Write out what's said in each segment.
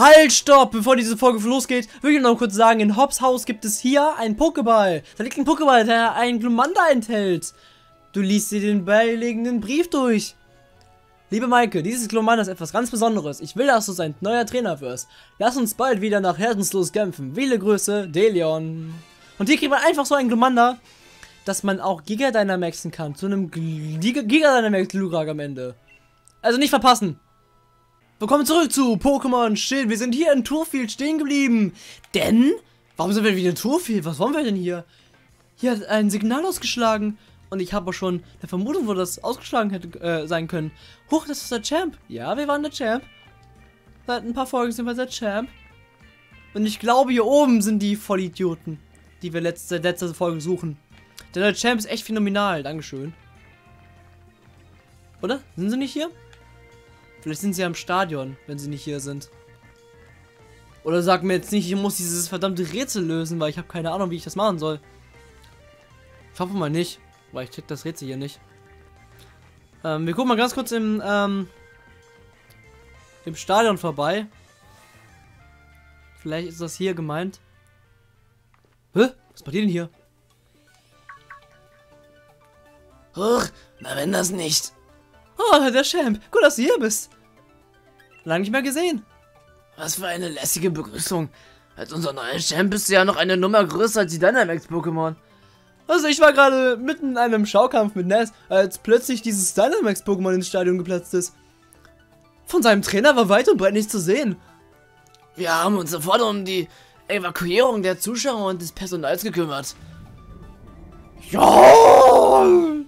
Halt, stopp! Bevor diese Folge losgeht, will ich noch kurz sagen, in Hobbs Haus gibt es hier einen Pokéball. Da liegt ein Pokéball, der einen Glumanda enthält. Du liest dir den beiliegenden Brief durch. Liebe Maike, dieses Glumanda ist etwas ganz Besonderes. Ich will, dass du sein neuer Trainer wirst. Lass uns bald wieder nach Herzenslos kämpfen. Viele Grüße, Delion. Und hier kriegt man einfach so einen Glumanda, dass man auch Giga Dynamaxen kann. Zu einem Giga Dynamax Glurak am Ende. Also nicht verpassen. Willkommen zurück zu Pokémon Schild. Wir sind hier in Turffield stehen geblieben. Denn, warum sind wir wieder in Turffield? Was wollen wir denn hier? Hier hat ein Signal ausgeschlagen. Und ich habe schon eine Vermutung, wo das ausgeschlagen hätte sein können. Huch, das ist der Champ. Ja, wir waren der Champ. Seit ein paar Folgen sind wir der Champ. Und ich glaube, hier oben sind die Vollidioten, die wir letzte Folge suchen. Denn der Champ ist echt phänomenal. Dankeschön. Oder? Sind sie nicht hier? Vielleicht sind sie am Stadion, wenn sie nicht hier sind. Oder sag mir jetzt nicht, ich muss dieses verdammte Rätsel lösen, weil ich habe keine Ahnung, wie ich das machen soll. Ich hoffe mal nicht, weil ich check das Rätsel hier nicht. Wir gucken mal ganz kurz im Stadion vorbei. Vielleicht ist das hier gemeint. Hä? Was macht ihr denn hier? Huch, na wenn das nicht. Oh, der Champ. Gut, dass du hier bist. Lange nicht mehr gesehen. Was für eine lässige Begrüßung. Als unser neuer Champ bist du ja noch eine Nummer größer als die Dynamax-Pokémon. Also ich war gerade mitten in einem Schaukampf mit Ness, als plötzlich dieses Dynamax-Pokémon ins Stadion geplatzt ist. Von seinem Trainer war weit und breit nichts zu sehen. Wir haben uns sofort um die Evakuierung der Zuschauer und des Personals gekümmert. Ja!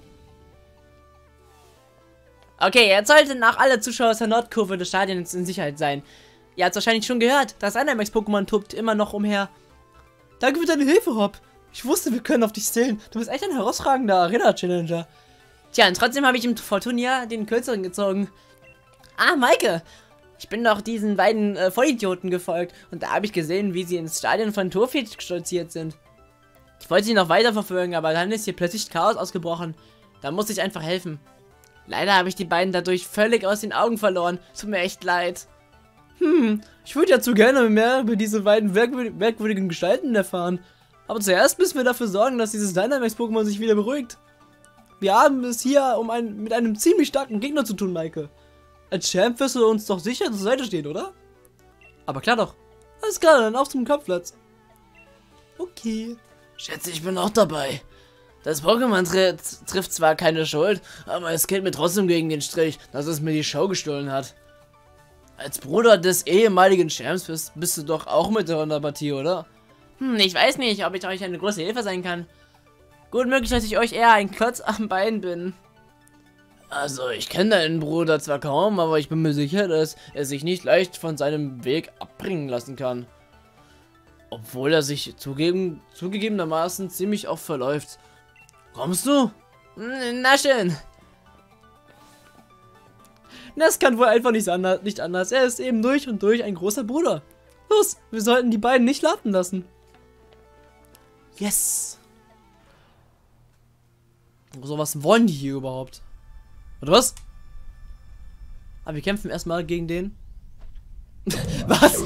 Okay, jetzt sollten auch alle Zuschauer aus der Nordkurve des Stadions in Sicherheit sein. Ihr habt es wahrscheinlich schon gehört, das Dynamax-Pokémon tobt immer noch umher. Danke für deine Hilfe, Hopp. Ich wusste, wir können auf dich zählen. Du bist echt ein herausragender Arena-Challenger. Tja, und trotzdem habe ich im Turnier den Kürzeren gezogen. Ah, Maike! Ich bin doch diesen beiden Vollidioten gefolgt und da habe ich gesehen, wie sie ins Stadion von Turffield stolziert sind. Ich wollte sie noch weiter verfolgen, aber dann ist hier plötzlich Chaos ausgebrochen. Da musste ich einfach helfen. Leider habe ich die beiden dadurch völlig aus den Augen verloren. Tut mir echt leid. Ich würde ja zu gerne mehr über diese beiden merkwürdigen Gestalten erfahren. Aber zuerst müssen wir dafür sorgen, dass dieses Dynamax-Pokémon sich wieder beruhigt. Wir haben es hier mit einem ziemlich starken Gegner zu tun, Maike. Als Champ wirst du uns doch sicher zur Seite stehen, oder? Aber klar doch. Alles klar, dann auf zum Kampfplatz. Okay. Schätze, ich bin auch dabei. Das Pokémon trifft zwar keine Schuld, aber es geht mir trotzdem gegen den Strich, dass es mir die Show gestohlen hat. Als Bruder des ehemaligen Champs bist du doch auch mit in der Partie, oder? Ich weiß nicht, ob ich euch eine große Hilfe sein kann. Gut möglich, dass ich euch eher ein Klotz am Bein bin. Also, ich kenne deinen Bruder zwar kaum, aber ich bin mir sicher, dass er sich nicht leicht von seinem Weg abbringen lassen kann. Obwohl er sich zugegebenermaßen ziemlich oft verläuft. Kommst du? Na schön. Das kann wohl einfach nicht anders. Er ist eben durch und durch ein großer Bruder. Los, wir sollten die beiden nicht warten lassen. Yes. So, was wollen die hier überhaupt? Oder was? Aber wir kämpfen erstmal gegen den. Was?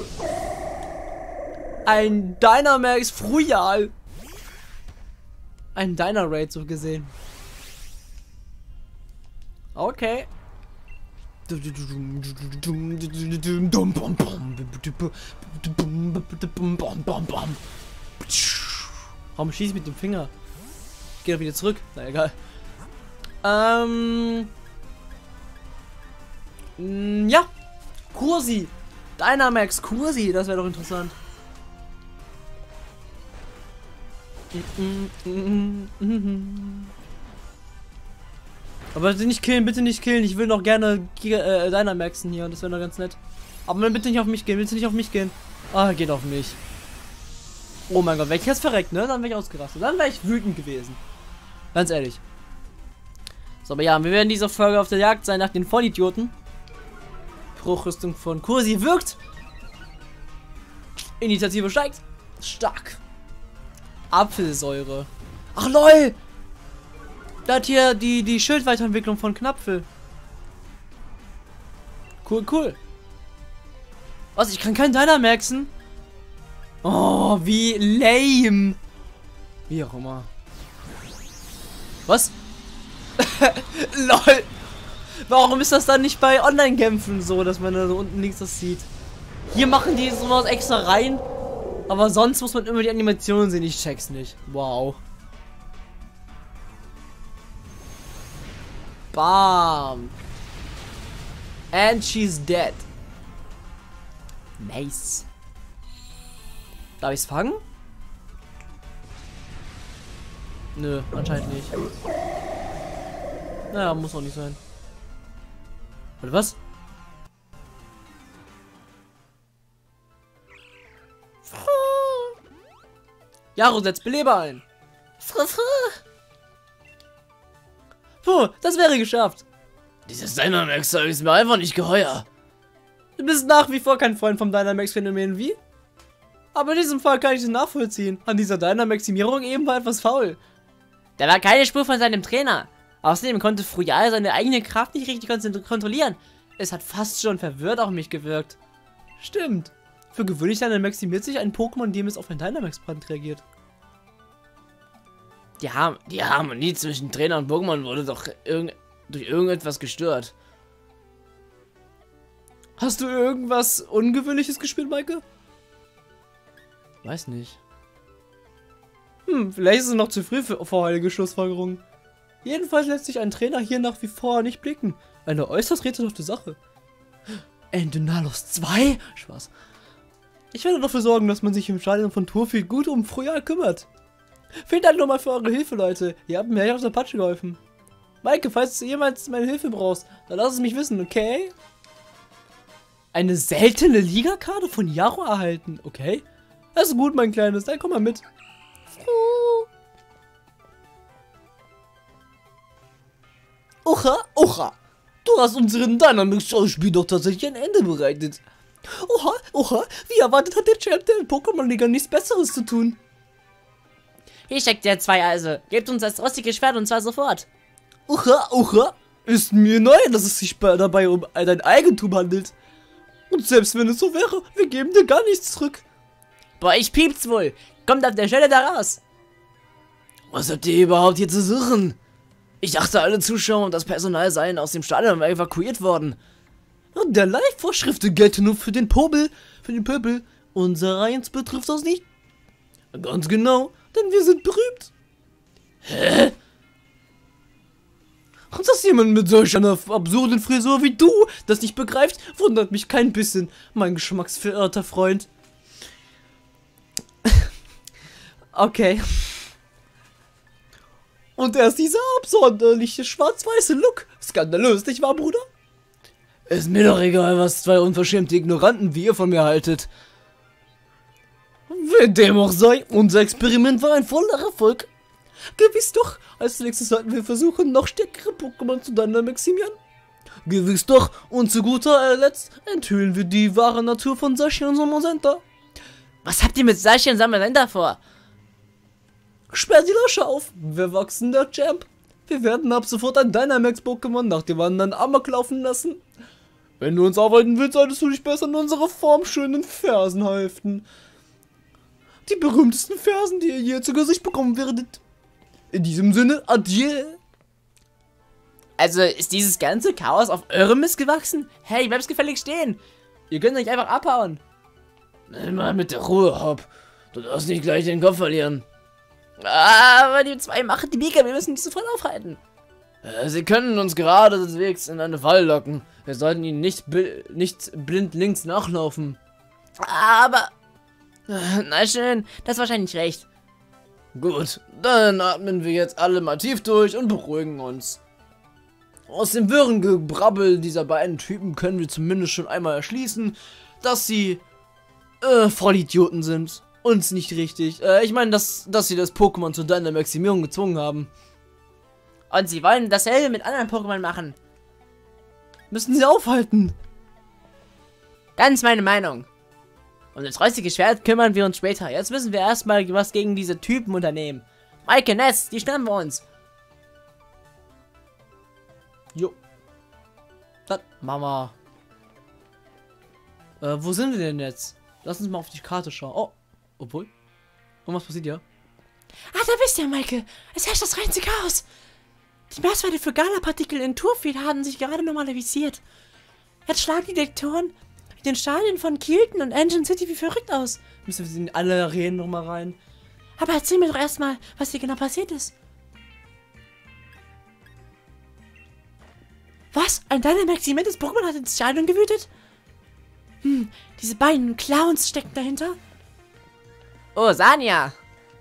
Ein Dynamax Frujal. Ein Dyna-Raid so gesehen. Okay. Warum schieße ich mit dem Finger? Ich gehe doch wieder zurück. Na egal. Ja. Kursi. Dynamax Kursi. Das wäre doch interessant. Aber bitte nicht killen, bitte nicht killen. Ich will noch gerne Dynamaxen hier. Das wäre noch ganz nett. Aber bitte nicht auf mich gehen, bitte nicht auf mich gehen. Ah, geht auf mich. Oh mein Gott, wäre ich jetzt verreckt, ne? Dann wäre ich ausgerastet. Dann wäre ich wütend gewesen. Ganz ehrlich. So, aber ja, wir werden in dieser Folge auf der Jagd sein nach den Vollidioten. Hochrüstung von Kursi wirkt. Initiative steigt. Stark. Apfelsäure. Ach lol! Da hat hier die Schildweiterentwicklung von Knapfel. Cool, cool. Was? Ich kann keinen Dynamaxen? Oh, wie lame. Wie auch immer. Was? LOL. Warum ist das dann nicht bei Online-Kämpfen so, dass man da so unten links das sieht? Hier machen die sowas extra rein, aber sonst muss man immer die Animationen sehen. Ich check's nicht. Wow. Bam. And she's dead. Nice. Darf ich's fangen? Nö, anscheinend nicht. Naja, muss auch nicht sein. Warte, was? Jaro, setzt Beleber ein. Puh, das wäre geschafft. Dieses Dynamax ist mir einfach nicht geheuer. Du bist nach wie vor kein Freund vom Dynamax-Phänomen, wie? Aber in diesem Fall kann ich es nachvollziehen. An dieser Dynamaximierung eben war etwas faul. Da war keine Spur von seinem Trainer. Außerdem konnte Froyal seine eigene Kraft nicht richtig kontrollieren. Es hat fast schon verwirrt auf mich gewirkt. Stimmt. Für gewöhnlich Dynamaximiert sich ein Pokémon, dem es auf ein Dynamax-Brand reagiert. Die Harmonie zwischen Trainer und Pokémon wurde doch durch irgendetwas gestört. Hast du irgendwas Ungewöhnliches gespielt, Maike? Weiß nicht. Vielleicht ist es noch zu früh für voreilige Schlussfolgerungen. Jedenfalls lässt sich ein Trainer hier nach wie vor nicht blicken. Eine äußerst rätselhafte Sache. Endenalos 2? Spaß. Ich werde dafür sorgen, dass man sich im Stadion von Turffield gut um Froyal kümmert. Vielen Dank nochmal für eure Hilfe, Leute. Ihr habt mir echt aus der Patsche geholfen. Maike, falls du jemals meine Hilfe brauchst, dann lass es mich wissen, okay? Eine seltene Ligakarte von Jaro erhalten, okay? Das ist gut, mein Kleines, dann komm mal mit. Oha, oha. Du hast unseren Dynamax-Schauspiel doch tatsächlich ein Ende bereitet. Oha, oha. Wie erwartet hat der Champ der Pokémon-Liga nichts Besseres zu tun. Hier steckt der 2 also. Gebt uns das rostige Schwert und zwar sofort. Oha, oha. Ist mir neu, dass es sich dabei um dein Eigentum handelt. Und selbst wenn es so wäre, wir geben dir gar nichts zurück. Boah, ich piept's wohl. Kommt auf der Stelle da raus. Was habt ihr überhaupt hier zu suchen? Ich dachte, alle Zuschauer und das Personal seien aus dem Stadion evakuiert worden. Und der Live-Vorschriften gelten nur für den Pöbel. Unser Eins betrifft das nicht. Ganz genau, denn wir sind berühmt. Hä? Und dass jemand mit solch einer absurden Frisur wie du das nicht begreift, wundert mich kein bisschen, mein geschmacksverirrter Freund. Okay. Und erst dieser absonderliche schwarz-weiße Look. Skandalös, nicht wahr, Bruder? Ist mir doch egal, was zwei unverschämte Ignoranten wie ihr von mir haltet. Wer dem auch sei, unser Experiment war ein voller Erfolg. Gewiss doch, als nächstes sollten wir versuchen, noch stärkere Pokémon zu dynamaximieren. Gewiss doch, und zu guter Letzt enthüllen wir die wahre Natur von Sashi und Somosenta. Was habt ihr mit Sashi und Somosenta vor? Sperr die Lasche auf, wir wachsen der Champ. Wir werden ab sofort ein Dynamax-Pokémon nach dem anderen Amok laufen lassen. Wenn du uns aufhalten willst, solltest du dich besser an unsere formschönen Fersen halten. Die berühmtesten Fersen, die ihr je zu Gesicht bekommen werdet. In diesem Sinne, adieu. Also, ist dieses ganze Chaos auf eurem Mist gewachsen? Hey, bleib's gefällig stehen. Ihr könnt nicht einfach abhauen. Nimm mal mit der Ruhe, Hop. Du darfst nicht gleich den Kopf verlieren. Aber die zwei machen die Mika, wir müssen die sofort aufhalten. Sie können uns geradewegs in eine Falle locken. Wir sollten ihnen nicht blind links nachlaufen. Aber... Na schön, das ist wahrscheinlich recht. Gut, dann atmen wir jetzt alle mal tief durch und beruhigen uns. Aus dem wirren Gebrabbel dieser beiden Typen können wir zumindest schon einmal erschließen, dass sie Vollidioten sind. Uns nicht richtig. Ich meine, dass sie das Pokémon zu Dynamaximierung gezwungen haben. Und sie wollen dasselbe mit anderen Pokémon machen. Müssen sie aufhalten. Ganz meine Meinung. Um das rostige Schwert kümmern wir uns später. Jetzt müssen wir erstmal was gegen diese Typen unternehmen. Maike, Ness, die schnappen wir uns. Jo. Dann, Mama. Wo sind wir denn jetzt? Lass uns mal auf die Karte schauen. Oh, obwohl. Und was passiert hier? Ah, da bist du ja, Maike. Es herrscht das reinste Chaos. Die Messwerte für Gala-Partikel in Turffield haben sich gerade normalisiert. Jetzt schlagen die Detektoren in den Stadien von Kilton und Engine City wie verrückt aus. Müssen wir in alle Arenen nochmal rein? Aber erzähl mir doch erstmal, was hier genau passiert ist. Was? Ein Dynamax-immenses Pokémon hat ins Stadion gewütet? Diese beiden Clowns stecken dahinter. Oh, Sanja.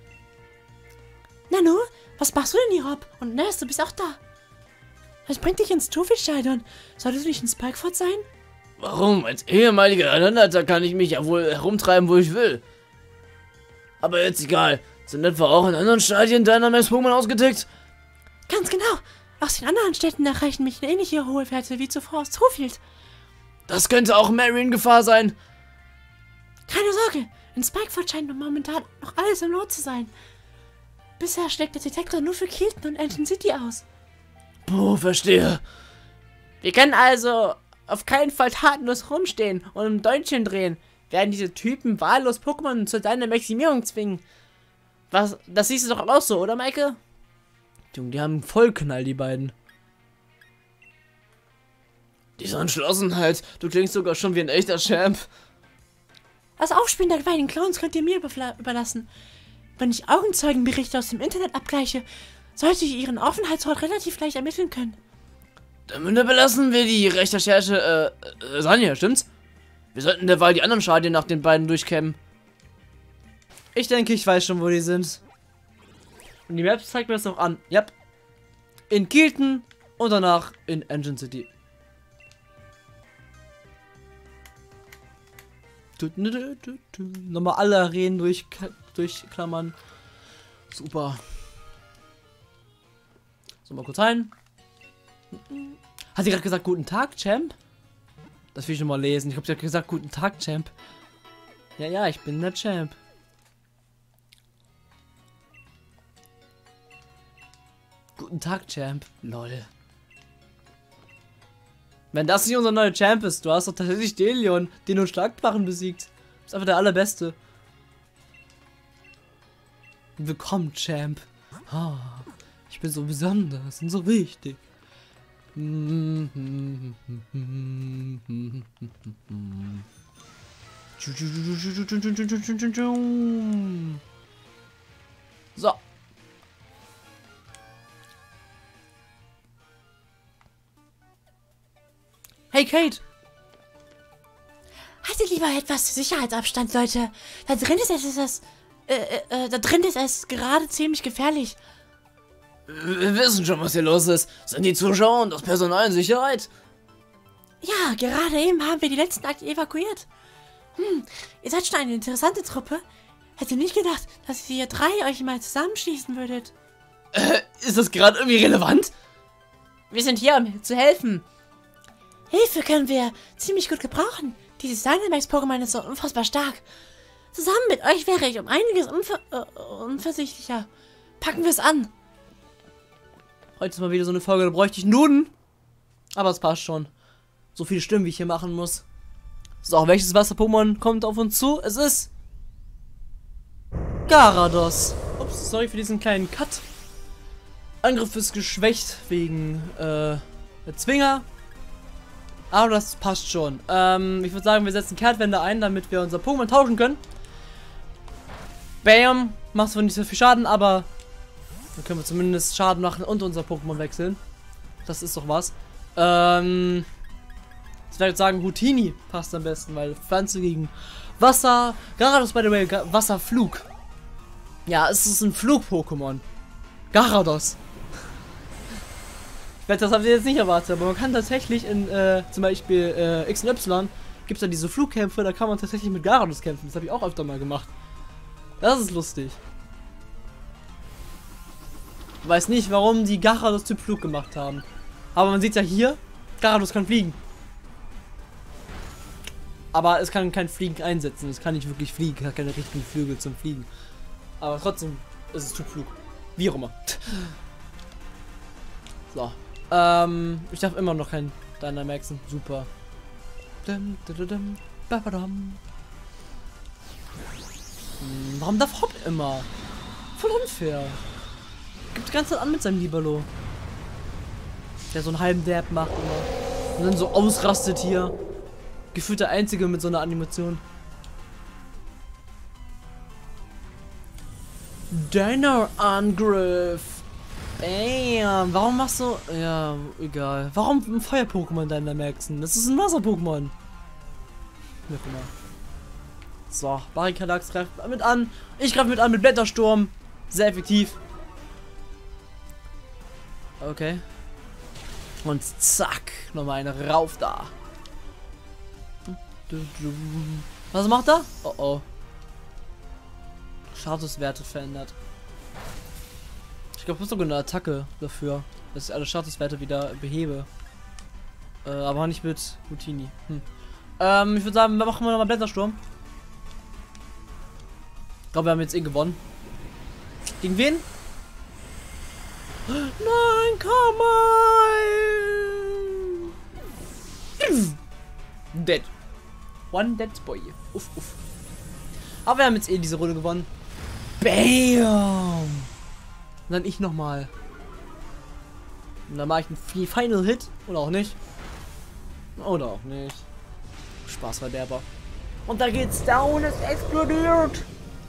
Nanu, was machst du denn hier, Rob? Und Ness, du bist auch da. Was bringt dich ins Turffield-Stadion? Solltest du nicht in Spikeford sein? Warum? Als ehemaliger Anwärter kann ich mich ja wohl herumtreiben, wo ich will. Aber jetzt egal. Sind etwa auch in anderen Stadien Dynamax-Pokémon ausgetickt? Ganz genau. Aus den anderen Städten erreichen mich ähnliche hohe Werte wie zuvor aus Turffield. Das könnte auch Mary in Gefahr sein. Keine Sorge, in Spikeford scheint momentan noch alles im Lot zu sein. Bisher schlägt der Detektor nur für Kilton und Engine City aus. Puh, verstehe. Wir können also auf keinen Fall tatenlos rumstehen und im Däumchen drehen, werden diese Typen wahllos Pokémon zu deiner Maximierung zwingen. Was? Das siehst du doch auch so, oder, Maike? Junge, die haben Vollknall, die beiden. Diese Entschlossenheit. Du klingst sogar schon wie ein echter Champ. Das Aufspielen der beiden Clowns könnt ihr mir überlassen. Wenn ich Augenzeugenberichte aus dem Internet abgleiche, sollte ich ihren Aufenthaltsort relativ leicht ermitteln können. Damit belassen wir die Recherche, Sanja, stimmt's? Wir sollten derweil die anderen Stadien nach den beiden durchkämmen. Ich denke, ich weiß schon, wo die sind. Und die Map zeigt mir das noch an. Yep. In Kilton und danach in Engine City. Nochmal alle Arenen durchklammern. Super. So, mal kurz rein. Hat sie gerade gesagt, guten Tag, Champ? Das will ich nochmal lesen. Ich glaube, sie hat gesagt, guten Tag, Champ. Ja, ich bin der Champ. Guten Tag, Champ. Lol. Wenn das nicht unser neuer Champ ist, du hast doch tatsächlich Delion, den nur Schlagdrachen besiegt. Ist einfach der allerbeste. Willkommen, Champ. Ah, ich bin so besonders und so wichtig. So. Hey, Kate. Haltet lieber etwas Sicherheitsabstand, Leute. Da drin ist es gerade ziemlich gefährlich. Wir wissen schon, was hier los ist. Sind die Zuschauer und das Personal in Sicherheit? Ja, gerade eben haben wir die letzten Akte evakuiert. Ihr seid schon eine interessante Truppe. Hätte nicht gedacht, dass ihr drei euch mal zusammenschließen würdet. Ist das gerade irgendwie relevant? Wir sind hier, um zu helfen. Hilfe können wir ziemlich gut gebrauchen. Dieses Dynamax-Pokémon ist so unfassbar stark. Zusammen mit euch wäre ich um einiges unversichtlicher. Packen wir es an. Heute ist mal wieder so eine Folge, da bräuchte ich Nuden. Aber es passt schon. So viele Stimmen, wie ich hier machen muss. So, welches Wasser-Pokémon kommt auf uns zu? Es ist Garados. Ups, sorry für diesen kleinen Cut. Angriff ist geschwächt wegen der Zwinger. Aber das passt schon. Ich würde sagen, wir setzen Kehrtwende ein, damit wir unser Pokémon tauschen können. Bam. Macht zwar nicht so viel Schaden, aber dann können wir zumindest Schaden machen und unser Pokémon wechseln. Das ist doch was. Ich würde jetzt sagen, Houtini passt am besten, weil Pflanze gegen Wasser. Garados, by the way, Wasserflug. Ja, es ist ein Flug-Pokémon. Garados. Ich wette, das habt ihr jetzt nicht erwartet, aber man kann tatsächlich in zum Beispiel X und Y gibt es da diese Flugkämpfe, da kann man tatsächlich mit Garados kämpfen. Das habe ich auch öfter mal gemacht. Das ist lustig. Ich weiß nicht, warum die Garados Typ Flug gemacht haben. Aber man sieht ja hier, Garados kann fliegen. Aber es kann kein Fliegen einsetzen. Es kann nicht wirklich fliegen. Es hat keine richtigen Flügel zum Fliegen. Aber trotzdem ist es Typ Flug. Wie auch immer. So. Ich darf immer noch kein Dynamaxen. Super. Babadam. Warum darf Hop immer? Voll unfair. Gibt die ganze Zeit an mit seinem Libero. Der so einen halben Dab macht immer. Und dann so ausrastet hier. Gefühlt der Einzige mit so einer Animation. Dino-Angriff. Bam. Warum machst du... Ja, egal. Warum ein Feuer-Pokémon Dynamaxen? Das ist ein Wasser-Pokémon. Ja, guck mal. So, Barrikadax greift mit an. Ich greife mit an mit Blättersturm. Sehr effektiv. Okay. Und zack. Nochmal eine rauf da. Was macht er? Oh oh. Statuswerte verändert. Ich glaube, es ist sogar eine Attacke dafür, dass ich alle Statuswerte wieder behebe. Aber nicht mit Routini. Ich würde sagen, wir machen nochmal Blättersturm. Ich glaube, wir haben jetzt eh gewonnen. Gegen wen? Nein, komm on! Dead. One dead boy. Uff, uff. Aber wir haben jetzt eh diese Runde gewonnen. Bam! Und dann ich nochmal. Und dann mache ich einen Final Hit. Oder auch nicht. Oder auch nicht. Spaßverderber. Und da geht's down, es explodiert.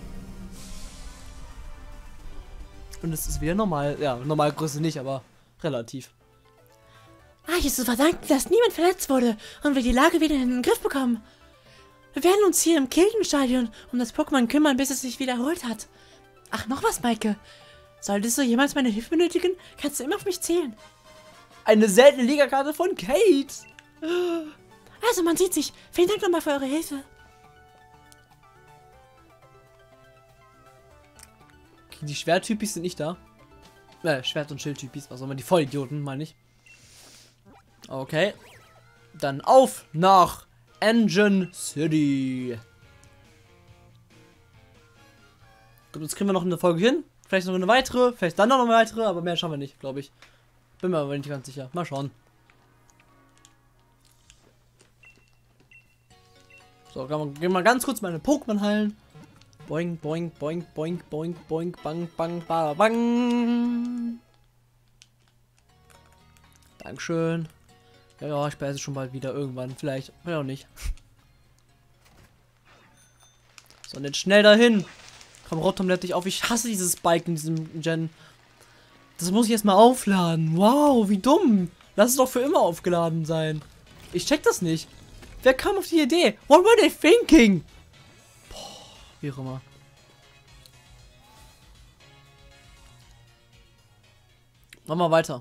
Und es ist wieder normal. Ja, Normalgröße nicht, aber relativ. Ah, hier ist zu verdanken, dass niemand verletzt wurde und wir die Lage wieder in den Griff bekommen. Wir werden uns hier im Kildenstadion um das Pokémon kümmern, bis es sich wiederholt hat. Ach, noch was, Maike. Solltest du jemals meine Hilfe benötigen, kannst du immer auf mich zählen. Eine seltene Ligakarte von Kate. Also, man sieht sich. Vielen Dank nochmal für eure Hilfe. Okay, die Schwerttypis sind nicht da. Schwert- und Schildtypis, was auch immer, die Vollidioten, meine ich. Okay. Dann auf nach Engine City. Gut, jetzt kriegen wir noch eine Folge hin. Vielleicht noch eine weitere, vielleicht dann noch eine weitere, aber mehr schauen wir nicht, glaube ich. Bin mir aber nicht ganz sicher. Mal schauen. So, gehen wir mal ganz kurz meine Pokémon heilen. Boing, boing, boing, boing, boing, boing, bang, bang, bada, bang. Dankeschön. Ja, ich speise schon bald wieder irgendwann. Vielleicht, vielleicht auch nicht. So, und jetzt schnell dahin. Komm, Rotom, lädt dich auf. Ich hasse dieses Bike in diesem Gen. Das muss ich erstmal aufladen. Wow, wie dumm. Lass es doch für immer aufgeladen sein. Ich check das nicht. Wer kam auf die Idee? What were they thinking? Boah, wie auch immer. Machen wir weiter.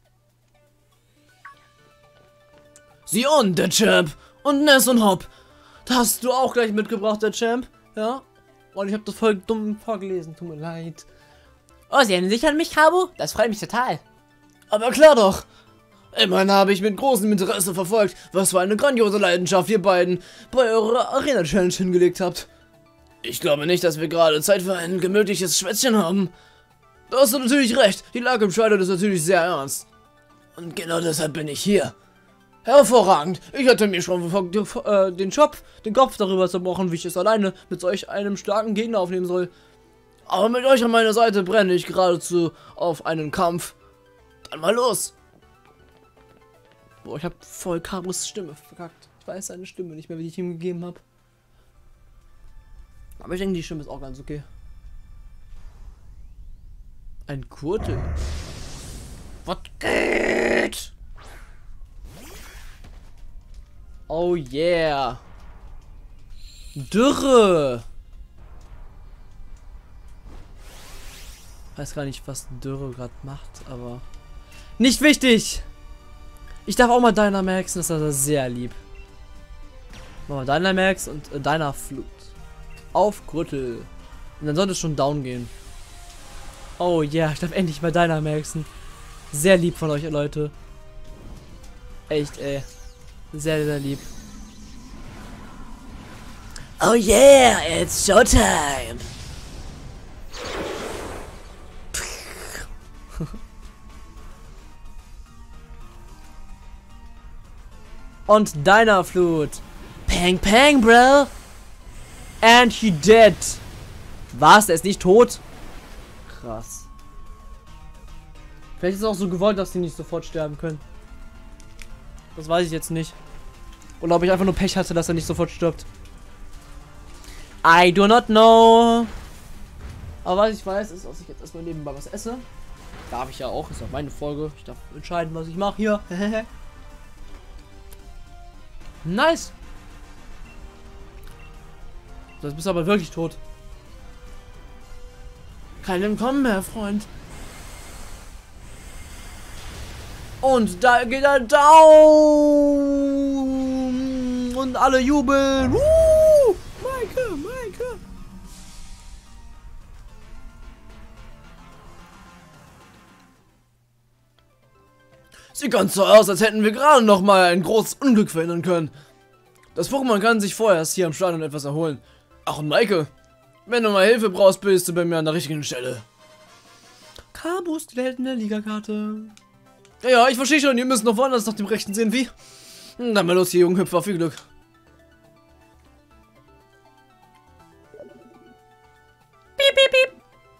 Sieh on, der Champ. Und Ness und Hop. Das hast du auch gleich mitgebracht, der Champ. Ja? Und ich habe das voll dumm vorgelesen. Tut mir leid. Oh, Sie erinnern sich an mich, Cabo? Das freut mich total. Aber klar doch. Immerhin habe ich mit großem Interesse verfolgt, was für eine grandiose Leidenschaft ihr beiden bei eurer Arena-Challenge hingelegt habt. Ich glaube nicht, dass wir gerade Zeit für ein gemütliches Schwätzchen haben. Da hast du natürlich recht, die Lage im Stadion ist natürlich sehr ernst. Und genau deshalb bin ich hier. Hervorragend, ich hatte mir schon den Kopf darüber zerbrochen, wie ich es alleine mit solch einem starken Gegner aufnehmen soll. Aber mit euch an meiner Seite brenne ich geradezu auf einen Kampf. Dann mal los. Boah, ich habe voll Cabos Stimme verkackt. Ich weiß seine Stimme nicht mehr, wie ich ihm gegeben habe. Aber ich denke, die Stimme ist auch ganz okay. Ein Kurtel. Was geht? Oh yeah. Dürre. Weiß gar nicht, was Dürre gerade macht, aber nicht wichtig. Ich darf auch mal Dynamaxen, das ist also sehr lieb. Machen wir Dynamax und Dynaflut. Auf Gürtel. Und dann sollte es schon down gehen. Oh ja, yeah, ich darf endlich mal Dynamaxen. Sehr lieb von euch, Leute. Echt, ey. Sehr, sehr lieb. Oh yeah, it's showtime. Und Dynaflut. Pang, pang, bro. And he dead. Was? Er ist nicht tot? Krass. Vielleicht ist es auch so gewollt, dass die nicht sofort sterben können. Das weiß ich jetzt nicht. Oder ob ich einfach nur Pech hatte, dass er nicht sofort stirbt. I do not know. Aber was ich weiß, ist, dass ich jetzt erstmal nebenbei was esse. Darf ich ja auch, ist auch meine Folge. Ich darf entscheiden, was ich mache hier. Nice. Das bist aber wirklich tot. Kein Entkommen mehr, Freund. Und da geht er down. Und alle jubeln. Maike, Maike. Sieht ganz so aus, als hätten wir gerade noch mal ein großes Unglück verhindern können. Das Pokémon kann sich vorher erst hier am Stadion etwas erholen. Ach, und Maike, wenn du mal Hilfe brauchst, bist du bei mir an der richtigen Stelle. Kabus, die Held in der Ligakarte. Ja, ich verstehe schon, ihr müsst noch woanders nach dem Rechten sehen, wie? Dann mal los, hier, Junghüpfer, viel Glück. Piep, piep, piep.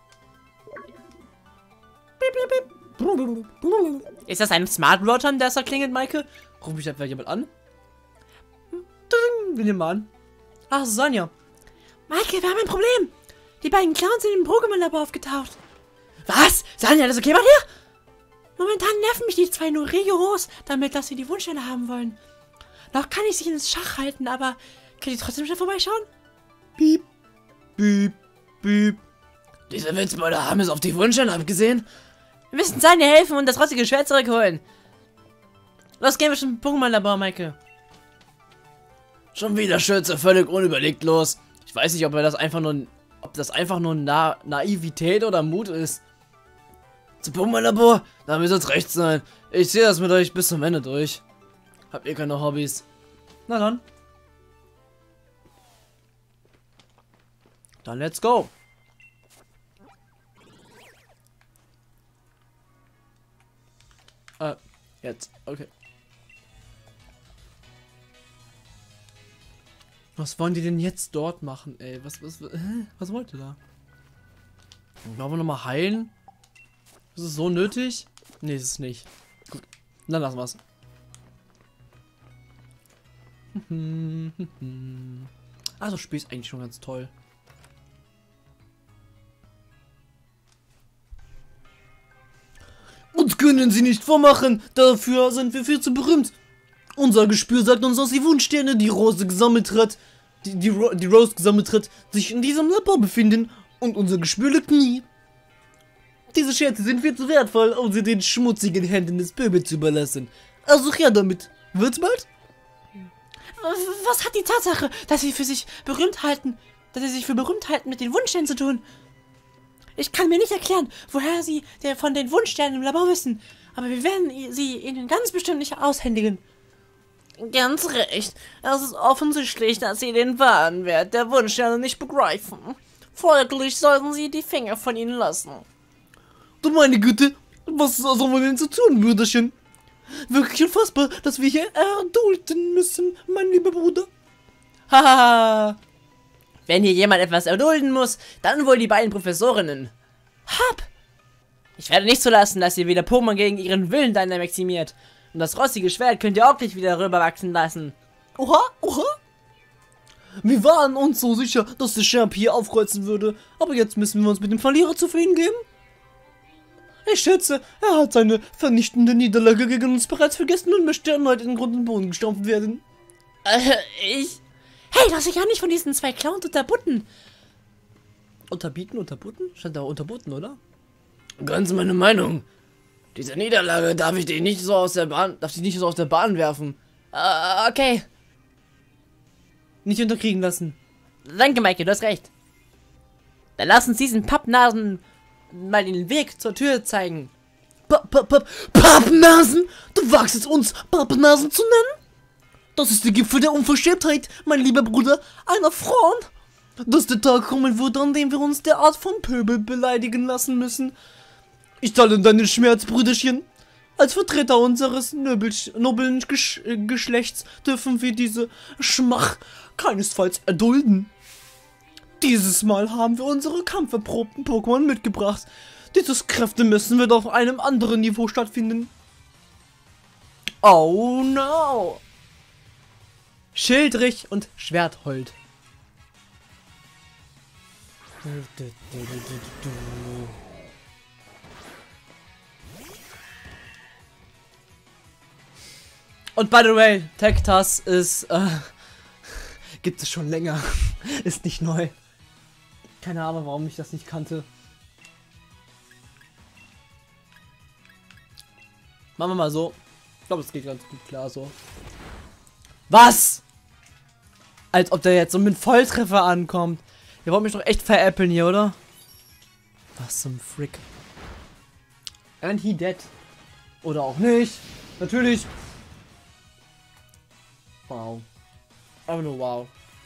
Piep, piep, piep. Ist das ein Smart Rotom, der so klingelt, Maike? Ruf mich einfach jemand an? Wir nehmen mal an. Ach, Sonja. Maike, wir haben ein Problem. Die beiden Clowns sind im Pokémon-Labor aufgetaucht. Was? Sonja, das ist okay bei dir? Momentan nerven mich die zwei nur rigoros, damit, dass sie die Wunschstelle haben wollen. Noch kann ich sie ins Schach halten, aber kann ich trotzdem schnell vorbeischauen? Piep, piep, piep. Diese Witzbeute haben es auf die Wunschstelle abgesehen. Wir müssen Sonja helfen und das rostige Schwert zurückholen. Los, gehen wir zum Pokémon-Labor, Maike. Schon wieder Schütze, völlig unüberlegt los. Ich weiß nicht, ob das einfach nur Naivität oder Mut ist. Zum Pokémon-Labor? Da müsst ihr recht sein. Ich sehe das mit euch bis zum Ende durch. Habt ihr keine Hobbys? Na dann. Dann let's go. Jetzt. Okay. Was wollen die denn jetzt dort machen, ey? Was wollt ihr da? Wollen wir nochmal heilen? Ist es so nötig? Nee, ist es nicht. Gut, dann lassen wir's. Also, das Spiel ist eigentlich schon ganz toll. Uns können sie nicht vormachen. Dafür sind wir viel zu berühmt. Unser Gespür sagt uns, dass die Wunschsterne, die Rose gesammelt hat, die Rose gesammelt hat, sich in diesem Labor befinden und unser Gespür lügt nie. Diese Schätze sind viel zu wertvoll, um sie den schmutzigen Händen des Pöbels zu überlassen. Also her damit. Wird's bald? Was hat die Tatsache, dass sie sich für berühmt halten mit den Wunschsternen zu tun? Ich kann mir nicht erklären, woher sie von den Wunschsternen im Labor wissen, aber wir werden sie ihnen ganz bestimmt nicht aushändigen. Ganz recht. Es ist offensichtlich, dass sie den wahren Wert der Wunschsterne nicht begreifen. Folglich sollten sie die Finger von ihnen lassen. Du meine Güte, was sollen wir denn so tun, Brüderchen? Wirklich unfassbar, dass wir hier erdulden müssen, mein lieber Bruder. Haha. Wenn hier jemand etwas erdulden muss, dann wohl die beiden Professorinnen. Hab! Ich werde nicht zulassen, dass ihr wieder Pokémon gegen ihren Willen maximiert. Und das rostige Schwert könnt ihr auch nicht wieder rüberwachsen lassen. Oha, oha. Wir waren uns so sicher, dass der Champ hier aufkreuzen würde. Aber jetzt müssen wir uns mit dem Verlierer zufrieden geben. Ich schätze, er hat seine vernichtende Niederlage gegen uns bereits vergessen und möchte erneut in den Grund und Boden gestampft werden. Hey, lass dich ja nicht von diesen zwei Clowns unterbutten. Unterbieten, unterbutten? Stand da unterbutten, oder? Ganz meine Meinung. Diese Niederlage darf ich nicht so aus der Bahn werfen. Okay. Nicht unterkriegen lassen. Danke, Maike, du hast recht. Dann lass uns diesen Pappnasen mal den Weg zur Tür zeigen. Pappnasen? Du wagst es uns, Pappnasen zu nennen? Das ist der Gipfel der Unverschämtheit, mein lieber Bruder, einer Frauen. Dass der Tag kommen wird, an dem wir uns derart vom Pöbel beleidigen lassen müssen. Ich teile deinen Schmerz, Brüderchen. Als Vertreter unseres noblen Geschlechts dürfen wir diese Schmach keinesfalls erdulden. Dieses Mal haben wir unsere kampferprobten Pokémon mitgebracht. Dieses Kräfte müssen wir doch auf einem anderen Niveau stattfinden. Oh no! Schildrich und Schwerthold. Und by the way, Tektas ist, gibt es schon länger. Ist nicht neu. Keine Ahnung, warum ich das nicht kannte. Machen wir mal so. Ich glaube, es geht ganz gut klar so. Was? Als ob der jetzt so mit Volltreffer ankommt. Ihr wollt mich doch echt veräppeln hier, oder? Was zum Frick. And he dead. Oder auch nicht. Natürlich. Wow. Aber nur wow.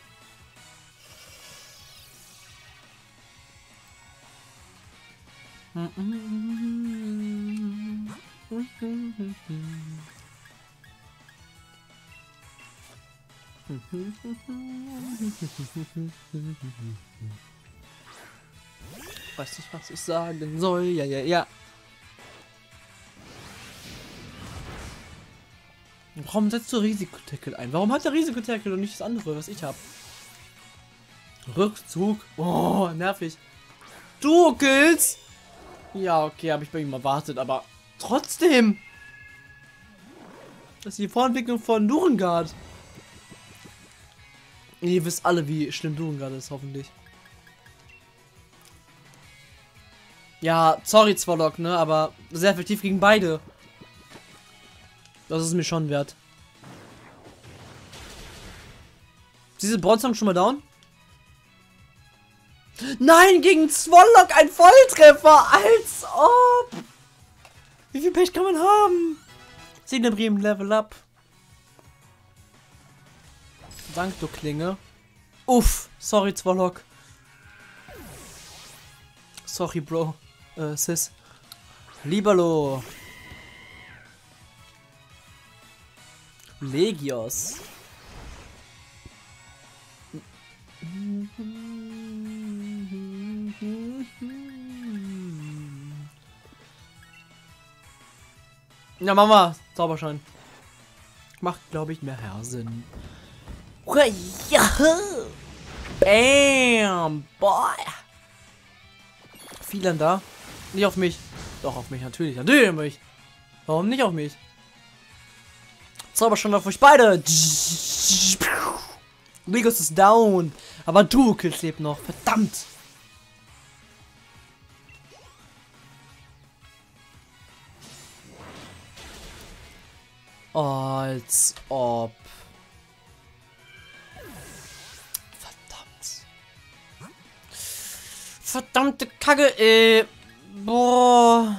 Weiß nicht, was ich sagen soll. Ja. Warum setzt du Risikotackle ein? Warum hat der Risikotackle und nicht das andere, was ich habe? Rückzug. Oh, nervig. Duokills. Ja, okay, habe ich bei ihm erwartet, aber trotzdem. Das ist die Vorentwicklung von Durengard. Ihr wisst alle, wie schlimm Durengard ist, hoffentlich. Ja, sorry Zwolok, ne, aber sehr effektiv gegen beide. Das ist mir schon wert. Ist diese Bronzong schon mal down? Nein, gegen Zwolok ein Volltreffer! Als ob! Wie viel Pech kann man haben? Celebrieren Level Up. Dank, du Klinge. Uff, sorry Zwolok. Sorry, Bro. Sis. Liberlo. Legios. Ja, Mama, Zauberschein. Macht, glaube ich, mehr Sinn. Bam, boy. Vielen da. Nicht auf mich. Doch, auf mich, natürlich. Natürlich auf mich. Warum nicht auf mich? Zauberschein auf euch beide. Legos ist down. Aber Duokills lebt noch. Verdammt. Als ob. Verdammt. Verdammte Kacke, boah.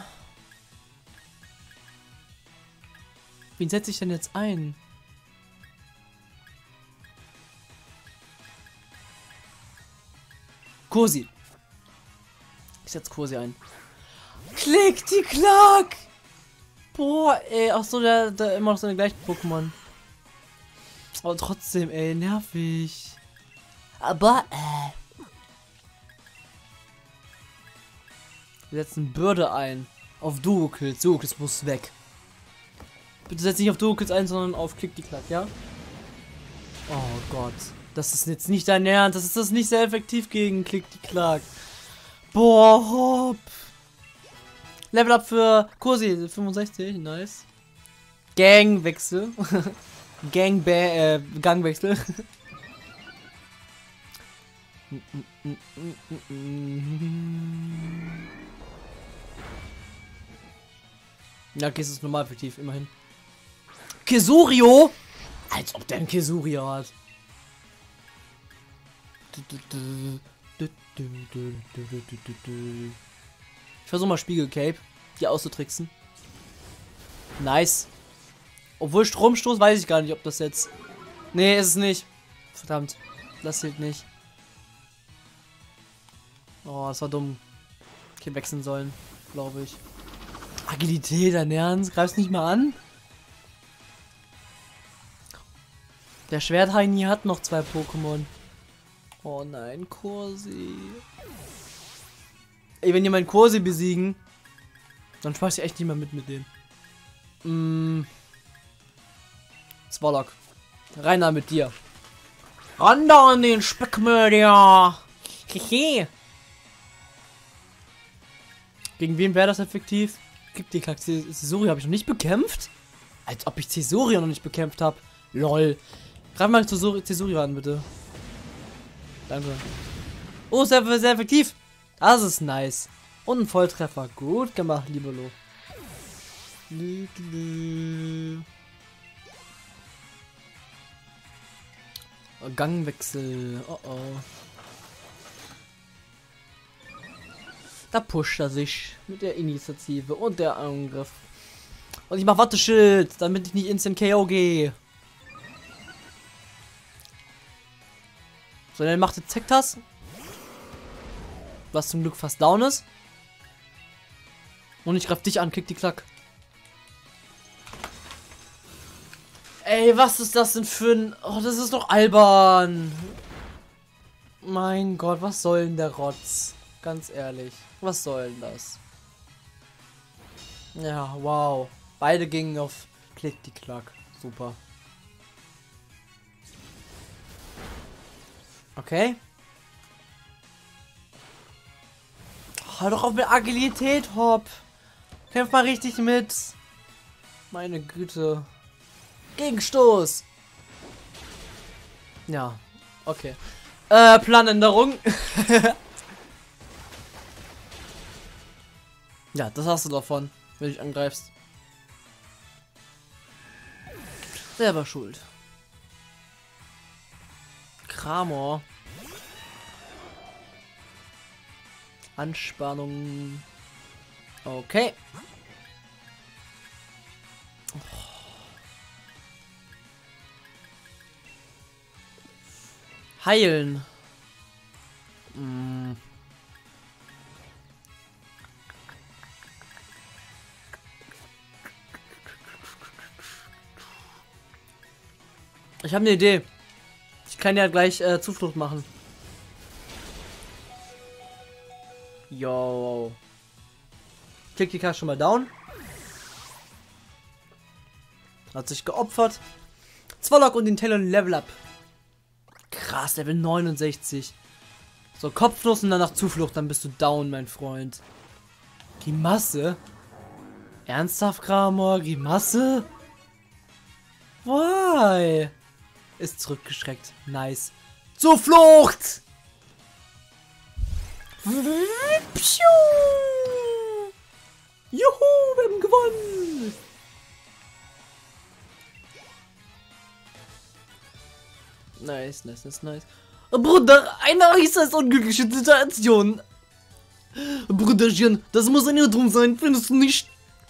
Wen setze ich denn jetzt ein? Kursi. Ich setze Kursi ein. Klick die Klack! Boah, ey, ach so, der immer noch seine gleichen Pokémon. Aber trotzdem, ey, nervig. Aber, wir setzen Bürde ein. Auf Duokills. Duokills muss weg. Bitte setz nicht auf Duokills ein, sondern auf Klick die Klack, ja? Oh Gott. Das ist jetzt nicht dein Ernst. Das ist das nicht sehr effektiv gegen Klick die Klack. Boah, hopp. Level Up für Kursi, 65, nice. Gangwechsel. Gangwechsel. Ja, okay, es ist normal effektiv, immerhin. Kesurio? Als ob der ein Kesurio hat. Ich versuche mal Spiegelcape, die auszutricksen. Nice. Obwohl Stromstoß weiß ich gar nicht, ob das jetzt... Nee, ist es nicht. Verdammt. Das zählt nicht. Oh, das war dumm. Ich hätte wechseln sollen, glaube ich. Agilität, dein Ernst? Greif's nicht mal an? Der Schwertheini hat noch 2 Pokémon. Oh nein, Corsi. Ey, wenn die meinen Corsi besiegen, dann spaß ich echt nicht mehr mit denen. Zwolok. Rein da mit dir. Ran da an den Speckmörder. Hehe. Gegen wen wäre das effektiv? Gibt die Cesuri habe ich noch nicht bekämpft? Als ob ich Cesuri noch nicht bekämpft habe. Lol. Greif mal Cesuri an, bitte. Danke. Oh, sehr effektiv. Das ist nice. Und ein Volltreffer. Gut gemacht, Libelo. Gangwechsel. Oh oh. Da pusht er sich mit der Initiative und der Angriff. Und ich mach Watteschild, damit ich nicht instant KO gehe. So, dann macht jetzt Zektas. Was zum Glück fast down ist. Und ich greif dich an, kick die Klack. Ey, was ist das denn für ein... Oh, das ist doch albern. Mein Gott, was soll denn der Rotz? Ganz ehrlich. Was soll denn das? Ja, wow. Beide gingen auf Klick die Klack. Super. Okay. Hör doch auf mit Agilität, Hopp. Kämpf mal richtig mit. Meine Güte. Gegenstoß. Ja, okay. Planänderung. Ja, das hast du davon, wenn du dich angreifst. Selber schuld. Kramor. Anspannung. Okay. Heilen. Ich habe eine Idee. Ich kann ja gleich Zuflucht machen. Yo. Klick die Karte schon mal down. Hat sich geopfert. Zwolok und den Talon Level Up. Krass, Level 69. So, Kopfnuss und danach Zuflucht, dann bist du down, mein Freund. Grimasse? Ernsthaft, Kramor? Grimasse? Why? Ist zurückgeschreckt. Nice. Zuflucht! Juhu, wir haben gewonnen! Nice, nice, nice, nice. Bruder, eine äußerst unglückliche Situation. Brüderchen, das muss ein Irrtum sein, findest du nicht?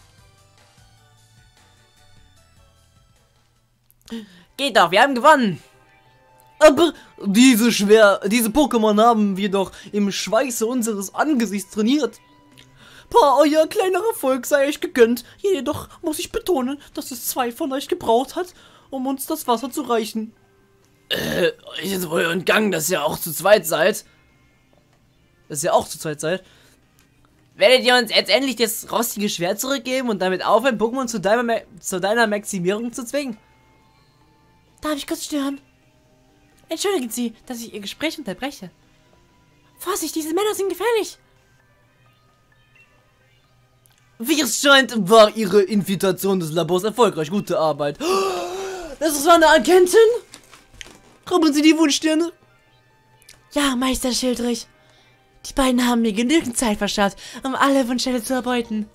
Geht doch, wir haben gewonnen. Aber diese Pokémon haben wir doch im Schweiße unseres Angesichts trainiert. Euer kleiner Erfolg sei euch gegönnt. Jedoch muss ich betonen, dass es 2 von euch gebraucht hat, um uns das Wasser zu reichen. Ich ist wohl entgangen, dass ihr auch zu zweit seid. Werdet ihr uns jetzt endlich das rostige Schwert zurückgeben und damit aufhören, Pokémon zu deiner Maximierung zu zwingen? Darf ich kurz stören? Entschuldigen Sie, dass ich Ihr Gespräch unterbreche. Vorsicht, diese Männer sind gefährlich. Wie es scheint, war Ihre Infiltration des Labors erfolgreich. Gute Arbeit. Das war eine Agentin? Haben Sie die Wunschsterne? Ja, Meister Schildrich. Die beiden haben mir genügend Zeit verschafft, um alle Wunschsterne zu erbeuten.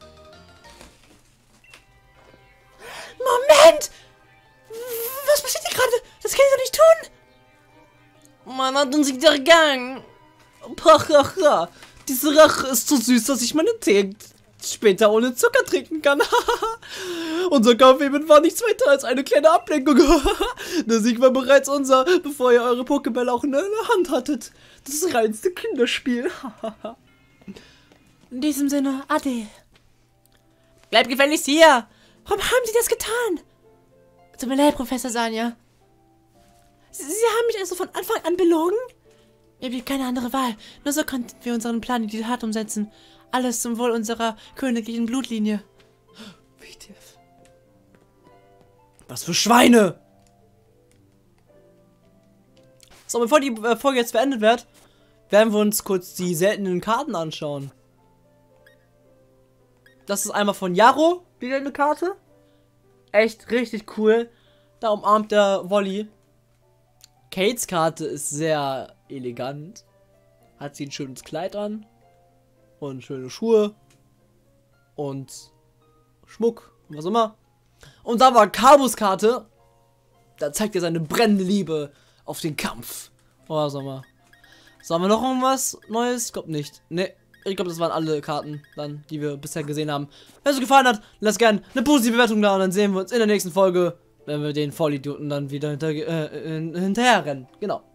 Moment! Was passiert hier gerade? Das kann ich doch nicht tun! Man hat uns hintergangen. Pachacha. Diese Rache ist so süß, dass ich meine Tee später ohne Zucker trinken kann. Unser Kampf eben war nichts weiter als eine kleine Ablenkung. Der Sieg war bereits unser, bevor ihr eure Pokébälle auch in der Hand hattet. Das reinste Kinderspiel. In diesem Sinne, Ade. Bleib gefälligst hier! Warum haben Sie das getan? Tut mir leid, Professor Sanja. Sie haben mich also von Anfang an belogen? Mir blieb keine andere Wahl. Nur so konnten wir unseren Plan in die Tat umsetzen. Alles zum Wohl unserer königlichen Blutlinie. WTF. Was für Schweine! So, bevor die Folge jetzt beendet wird, werden wir uns kurz die seltenen Karten anschauen. Das ist einmal von Jaro, die seltene Karte. Echt richtig cool. Da umarmt der Wolli. Kates Karte ist sehr elegant. Hat sie ein schönes Kleid an. Und schöne Schuhe. Und Schmuck. Und was immer. Und da war Kabus Karte. Da zeigt er seine brennende Liebe auf den Kampf. Oh, was auch immer. So, haben wir noch irgendwas Neues? Ich glaube nicht. Ne, ich glaube, das waren alle Karten dann, die wir bisher gesehen haben. Wenn es euch gefallen hat, lasst gerne eine positive Bewertung da und dann sehen wir uns in der nächsten Folge, wenn wir den Vollidioten dann wieder hinterher rennen. Genau.